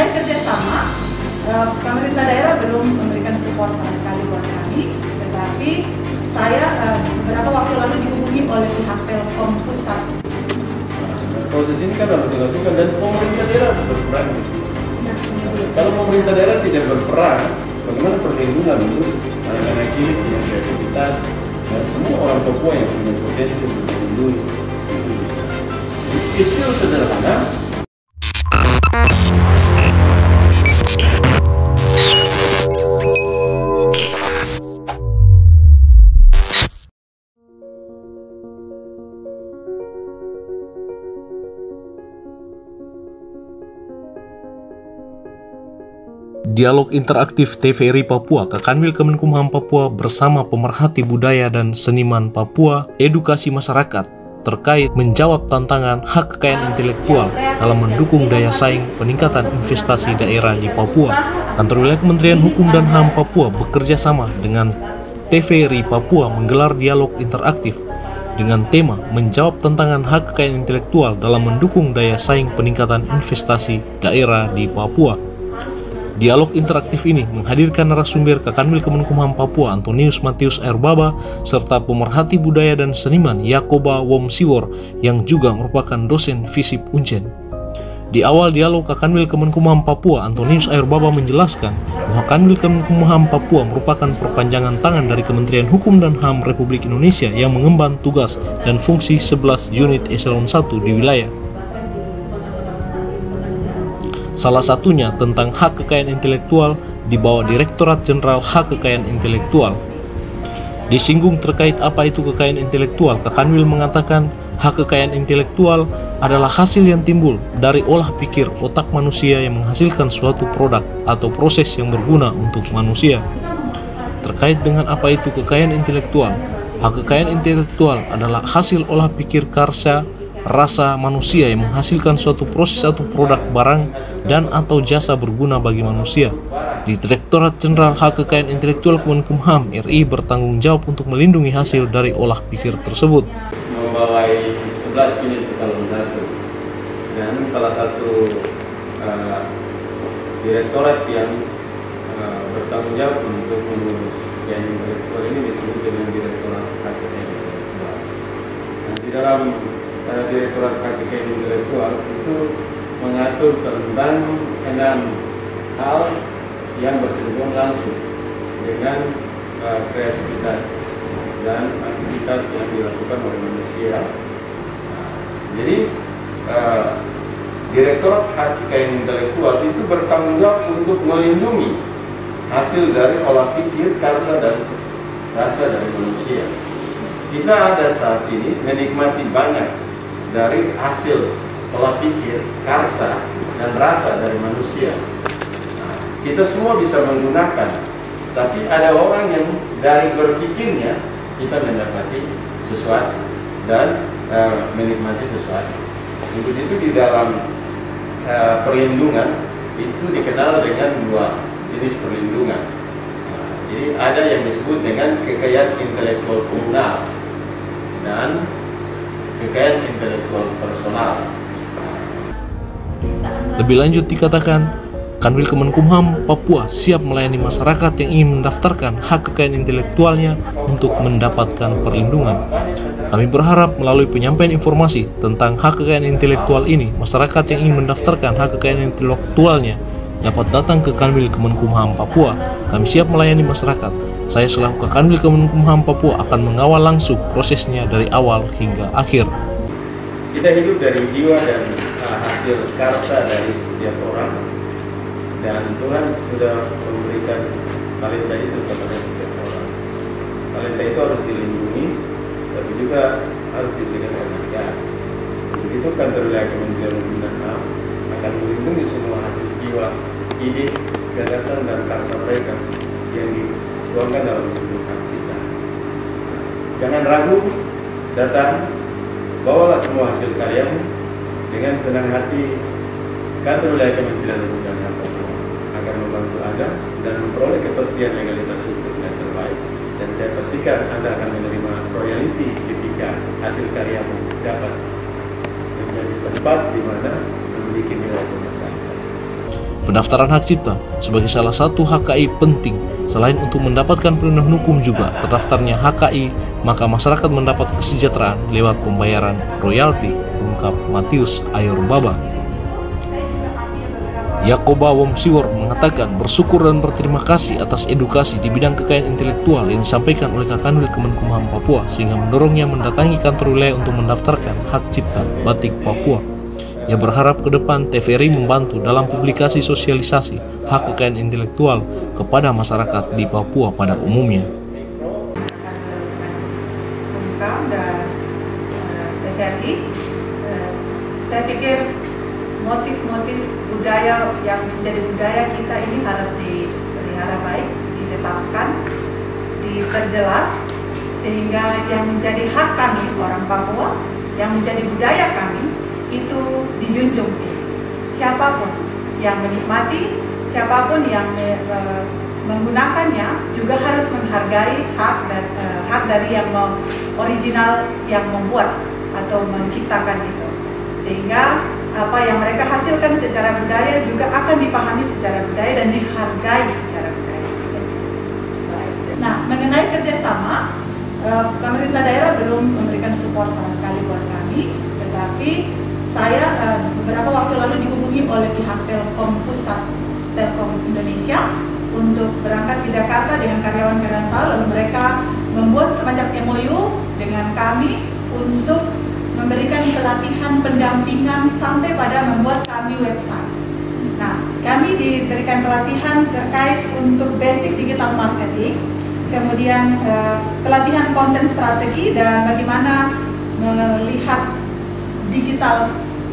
terkait kerjasama, pemerintah daerah belum memberikan support sama sekali buat kami, tetapi saya beberapa waktu lalu dihubungi oleh pihak Telkom Pusat. Proses ini kan harus dilakukan dan pemerintah daerah berperan di sini. Kalau pemerintah daerah tidak berperan, bagaimana perlindungan untuk anak-anak ini punya kreativitas dan semua orang Papua yang punya potensi untuk melindungi itu bisa. Kecil sederhana. Dialog interaktif TVRI Papua Kakanwil Kemenkumham Papua bersama pemerhati budaya dan seniman Papua edukasi masyarakat terkait menjawab tantangan hak kekayaan intelektual dalam mendukung daya saing peningkatan investasi daerah di Papua. Kantor Wilayah Kementerian Hukum dan HAM Papua bekerja sama dengan TVRI Papua menggelar dialog interaktif dengan tema menjawab tantangan hak kekayaan intelektual dalam mendukung daya saing peningkatan investasi daerah di Papua. Dialog interaktif ini menghadirkan narasumber Kakanwil Kemenkumham Papua Antonius Matius Airbaba serta pemerhati budaya dan seniman Yakoba Womsiwor yang juga merupakan dosen FISIP Uncen. Di awal dialog Kakanwil Kemenkumham Papua, Antonius Airbaba menjelaskan bahwa Kakanwil Kemenkumham Papua merupakan perpanjangan tangan dari Kementerian Hukum dan HAM Republik Indonesia yang mengemban tugas dan fungsi 11 unit eselon 1 di wilayah. Salah satunya tentang hak kekayaan intelektual di bawah Direktorat Jenderal Hak Kekayaan Intelektual. Disinggung terkait apa itu kekayaan intelektual, Kakanwil mengatakan hak kekayaan intelektual adalah hasil yang timbul dari olah pikir otak manusia yang menghasilkan suatu produk atau proses yang berguna untuk manusia. Terkait dengan apa itu kekayaan intelektual, hak kekayaan intelektual adalah hasil olah pikir karsa rasa manusia yang menghasilkan suatu proses atau produk barang dan atau jasa berguna bagi manusia. Di Direktorat Jenderal Hak Kekayaan Intelektual Kemenkumham RI bertanggung jawab untuk melindungi hasil dari olah pikir tersebut. Membawai 11 unit eselon 1 dan salah satu direktorat yang bertanggung jawab untuk mengurus kekayaan intelektual ini disebut dengan Direktorat Hak Kekayaan Intelektual. Nah, di dalam Direktorat Hak Kekayaan Intelektual itu mengatur tentang 6 hal yang bersinggungan langsung dengan kreativitas dan aktivitas yang dilakukan oleh manusia. Jadi Direktorat Hak Kekayaan Intelektual itu bertanggung jawab untuk melindungi hasil dari olah pikir, karsa dan rasa dari manusia. Kita ada saat ini menikmati banyak dari hasil olah pikir, karsa, dan rasa dari manusia. Nah, kita semua bisa menggunakan, tapi ada orang yang dari berpikirnya kita mendapati sesuatu dan menikmati sesuatu. Untuk itu di dalam perlindungan itu dikenal dengan 2 jenis perlindungan. Nah, jadi ada yang disebut dengan kekayaan intelektual komunal dan kekayaan intelektual personal. Lebih lanjut dikatakan, Kanwil Kemenkumham Papua siap melayani masyarakat yang ingin mendaftarkan hak kekayaan intelektualnya untuk mendapatkan perlindungan. Kami berharap melalui penyampaian informasi tentang hak kekayaan intelektual ini, masyarakat yang ingin mendaftarkan hak kekayaan intelektualnya dapat datang ke Kanwil Kemenkumham Papua. Kami siap melayani masyarakat. Saya selaku Kakanwil Kemenkumham Papua akan mengawal langsung prosesnya dari awal hingga akhir. Kita hidup dari jiwa dan hasil karsa dari setiap orang, dan Tuhan sudah memberikan talenta itu kepada setiap orang. Talenta itu harus dilindungi, tapi juga harus diberikan penghargaan. Untuk itu Kantor Wilayah Kementerian Hukum dan HAM akan melindungi semua hasil jiwa, ide, gagasan dan karsa mereka yang dituangkan dalam bentuk hak cipta. Jangan ragu, datang, bawalah semua hasil karyamu dengan senang hati. Kantor Wilayah Kementerian Hukum dan HAM akan membantu Anda dan memperoleh kepastian legalitas hukum yang terbaik. Dan saya pastikan Anda akan menerima royalti ketika hasil karyamu dapat menjadi tempat di mana memiliki nilai komersialisasi. Pendaftaran hak cipta sebagai salah satu HKI penting. Selain untuk mendapatkan perlindungan hukum juga terdaftarnya HKI, maka masyarakat mendapat kesejahteraan lewat pembayaran royalti, ungkap Matius Ayurbaba. Yakoba Womsiwor mengatakan bersyukur dan berterima kasih atas edukasi di bidang kekayaan intelektual yang disampaikan oleh Kakanwil Kemenkumham Papua, sehingga mendorongnya mendatangi kantor wilayah untuk mendaftarkan hak cipta batik Papua. Ia berharap ke depan TVRI membantu dalam publikasi sosialisasi hak kekayaan intelektual kepada masyarakat di Papua pada umumnya. Dan TVRI, saya pikir motif-motif budaya yang menjadi budaya kita ini harus dipelihara baik, ditetapkan, diperjelas, sehingga yang menjadi hak kami orang Papua, yang menjadi budaya kami itu dijunjung. Siapapun yang menikmati, siapapun yang menggunakannya juga harus menghargai hak dari yang original yang membuat atau menciptakan itu, sehingga apa yang mereka hasilkan secara budaya juga akan dipahami secara budaya dan dihargai secara budaya. Nah, mengenai kerjasama, pemerintah daerah belum memberikan support sama sekali buat kami, tetapi saya beberapa waktu lalu dihubungi oleh pihak Telkom Pusat, Telkom Indonesia, untuk berangkat ke Jakarta dengan karyawan-karyawan saya, lalu mereka membuat semacam MOU dengan kami untuk memberikan pelatihan pendampingan sampai pada membuat kami website. Nah, kami diberikan pelatihan terkait untuk basic digital marketing, kemudian pelatihan konten strategi dan bagaimana melihat digital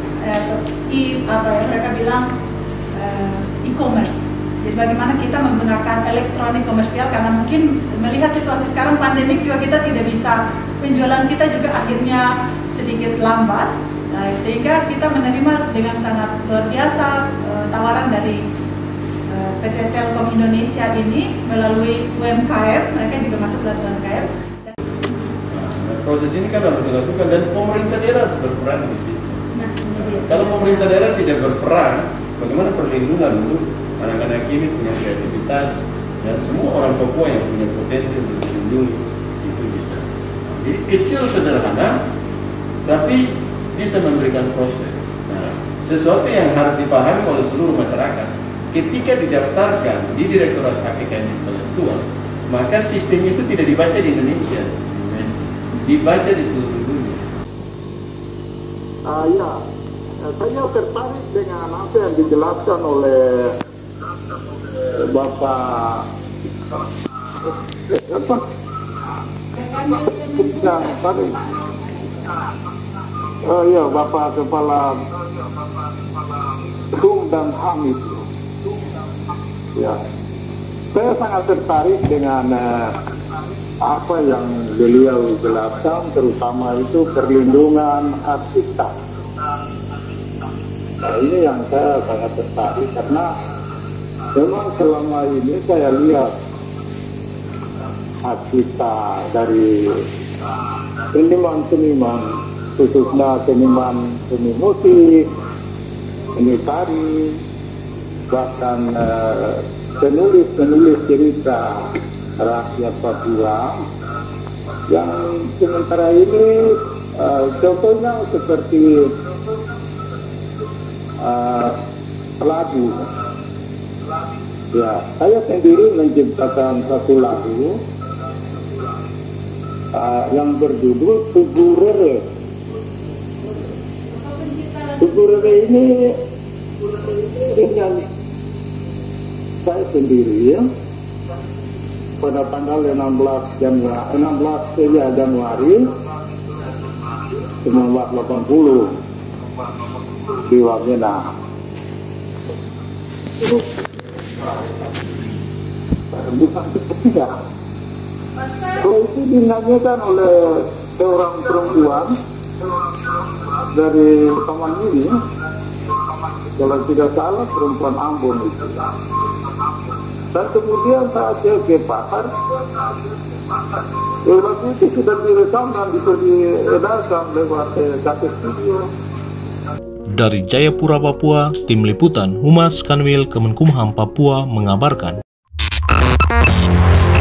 mereka bilang e-commerce. Jadi bagaimana kita menggunakan elektronik komersial, karena mungkin melihat situasi sekarang pandemik juga kita tidak bisa, penjualan kita juga akhirnya sedikit lambat, sehingga kita menerima dengan sangat luar biasa tawaran dari PT Telkom Indonesia ini melalui UMKM, mereka juga masuk dalam UMKM. Proses ini kan harus dilakukan dan pemerintah daerah harus berperan di situ. Kalau pemerintah daerah tidak berperan, bagaimana perlindungan untuk anak-anak ini punya kreativitas dan semua orang Papua yang punya potensi untuk dilindungi itu bisa. Jadi kecil sederhana, tapi bisa memberikan prospek. Nah, sesuatu yang harus dipahami oleh seluruh masyarakat. Ketika didaftarkan di Direktorat Hak Kekayaan Intelektual, maka sistem itu tidak dibaca di Indonesia, dibaca di seluruh dunia. Ya, saya tertarik dengan apa yang dijelaskan oleh Bapak Bapak Kepala Hukum dan HAM itu. Ya, saya sangat tertarik dengan apa yang beliau jelaskan, terutama itu perlindungan hak cipta. Nah, ini yang saya sangat tertarik karena memang selama ini saya lihat hak cipta dari seniman-seniman, khususnya seniman seni musik, seni tari, bahkan penulis cerita rakyat Papua yang sementara ini contohnya seperti lagu. Ya, saya sendiri menciptakan satu lagu yang berjudul Tugurere. Tugurere ini dengan saya sendiri ya, pada tanggal 16 Januari 1980 di Wamena. Bukan ketiga. Kalau itu dinyanyikan oleh seorang perempuan dari Taman Mini, kalau tidak salah perempuan Ambon itu. Dan kemudian saat saya ke pasar, lagu itu sudah direkam dan bisa diedarkan lewat kaset video. Dari Jayapura, Papua, Tim Liputan Humas Kanwil Kemenkumham Papua mengabarkan.